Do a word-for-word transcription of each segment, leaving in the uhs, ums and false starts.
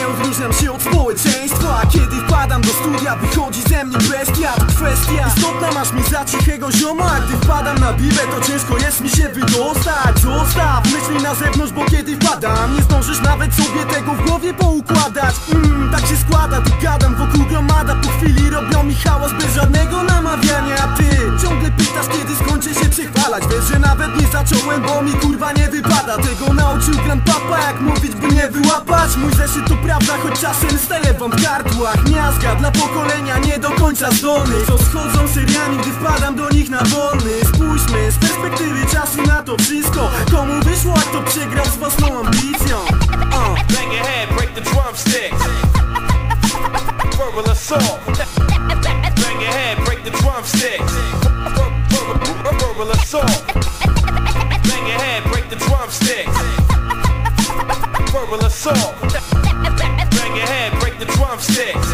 odróżniam się od społeczeństwa. Kiedy wpadam do studia, wychodzi ze mnie bestia. To kwestia istotna, masz mi za cichego zioma. A gdy wpadam na biwę, to ciężko jest mi się wydostać. Zostaw myśli na zewnątrz, bo kiedy wpadam, nie zdążysz nawet sobie tego w głowie poukładać. mm, Tak się składa, tu gadam wokół gromada. Po chwili robią mi hałas bez żadnego namawiania. A ty ciągle pytasz, kiedy skończę się przechwalać. Wiesz, że nawet nie zacząłem, bo mi kurwa nie wypada. Tego nauczył grandpapa, jak mówić, by nie wyłapać. Mój zeszyt to prawda, choć czasem stele wam w gardłach. Miazga dla pokolenia nie do końca zdolnych, co schodzą seriami, gdy wpadam do nich na wolny. Spójrzmy z perspektywy czasu na to wszystko. Komu wyszło, a kto przegrał z własną ambicją. uh. Bang your head, break the drumsticks. Verbal assault. Bang your head, break the drumsticks. Verbal assault. Bang your head, break the drumsticks. Verbal assault. Bang your head, break the drumsticks.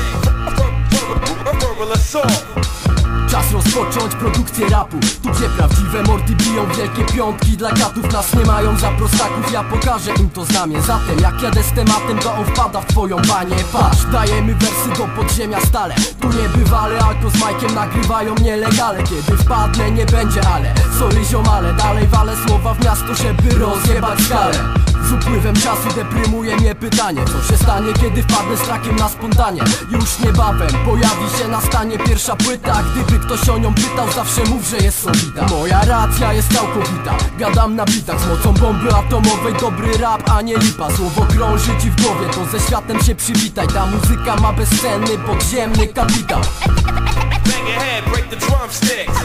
Verbal assault. Czas rozpocząć produkcję rapu. Tu gdzie prawdziwe mordy biją wielkie piątki. Dla katów nas nie mają za prostaków. Ja pokażę im to znamię. Zatem jak jadę z tematem, to on wpada w twoją banię. Patrz, dajemy wersy do podziemia stale. Tu nie bywale, Alko z Majkiem nagrywają nielegalnie. Kiedy wpadnę, nie będzie ale. Sorry ziomale, dalej walę słowa w miasto, żeby rozjebać skalę. Z upływem czasu deprymuje mnie pytanie, co się stanie, kiedy wpadnę z trakiem na spontanie. Już niebawem pojawi się na stanie pierwsza płyta. Gdyby ktoś o nią pytał, zawsze mów, że jest solida. Moja racja jest całkowita. Gadam na bitach z mocą bomby atomowej. Dobry rap, a nie lipa. Słowo krąży ci w głowie, to ze światem się przywitaj. Ta muzyka ma bezcenny, podziemny kapitał. Bang your head, break the drumsticks.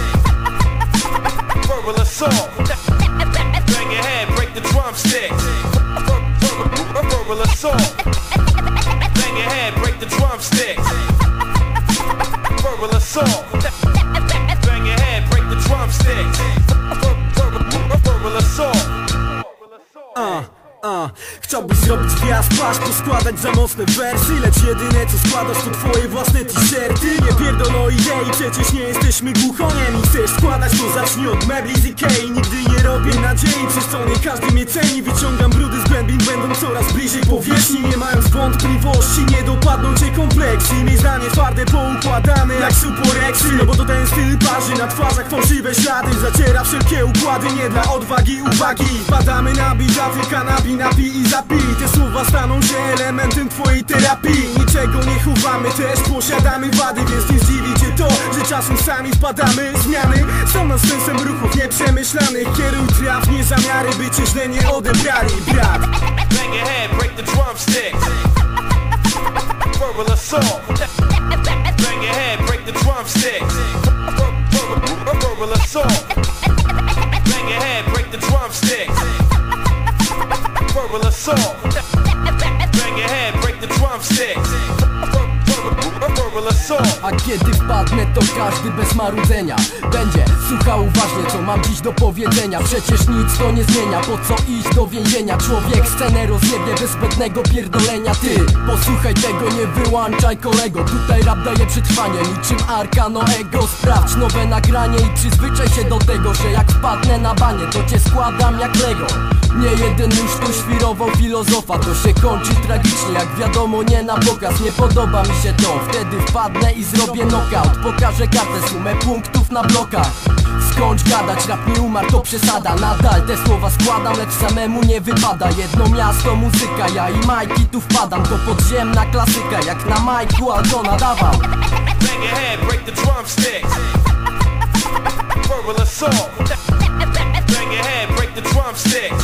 Verbal assault. Bang your head, break the drumsticks. Verbal assault. Bang your head, break the drumsticks. Verbal assault. Bang your head, break the drumsticks. Verbal assault. Uh. Uh, chciałbyś zrobić gwiazd, paść, poskładać za mocne wersy. Lecz jedyne co składasz to twoje własne t-shirty. Nie pierdolą idei, przecież nie jesteśmy głuchoniem. I chcesz składać, to zacznij od mebli z Ikei. Nigdy nie robię nadziei, przez co nie każdy mnie ceni. Wyciągam brudy z głębin, będą coraz bliżej powierzchni. Nie mając wątpliwości, nie dopadną cię kompleksy. Miej zdanie twarde, poukładane jak suporeksy. No bo to ten styl parzy, na twarzach fałszywe ślady. Zaciera wszelkie układy, nie dla odwagi, uwagi. Wpadamy na bizaty, kanabis, napij i zapij. Te słowa staną się elementem twojej terapii. Niczego nie chowamy, też posiadamy wady. Więc nie zdziwi cię to, że czasem sami wpadamy. Zmiany są następstwem ruchów nieprzemyślanych. Kieruj trafnie zamiary, by cię źle nie odebrali, brat. Bang your head, break the drumsticks. Verbal assault. Bang your head, break the drumsticks. Verbal assault. Bang your head, break the drumsticks. Verbal assault. Bang your head, break the drumsticks. Verbal assault. A kiedy wpadnę, to każdy bez marudzenia będzie słuchał uważnie, co mam dziś do powiedzenia. Przecież nic to nie zmienia, po co iść do więzienia? Człowiek scenę rozjebie bez zbędnego pierdolenia. Ty posłuchaj tego, nie wyłączaj kolego. Tutaj rap daje przetrwanie, niczym Arka Noego. Sprawdź nowe nagranie i przyzwyczaj się do tego, że jak wpadnę na banie, to cię składam jak Lego. Nie jeden już tu świrował filozofa. To się kończy tragicznie, jak wiadomo nie na pokaz. Nie podoba mi się to, wtedy wpadnę i zrobię knockout. Pokażę kartę, sumę punktów na blokach. Skończ gadać, rap nie umarł, to przesada. Nadal te słowa składam, lecz samemu nie wypada. Jedno miasto, muzyka, ja i Majki tu wpadam. To podziemna klasyka, jak na Majku Alko nadawał. Bang your head, break the drumsticks. Verbal assault. Bang your head, break the drumsticks.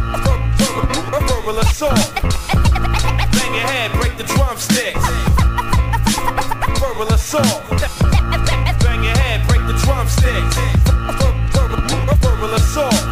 Verbal assault. Bang your head, break the drumsticks. Verbal assault. Bang your head, break the drumsticks. Verbal assault.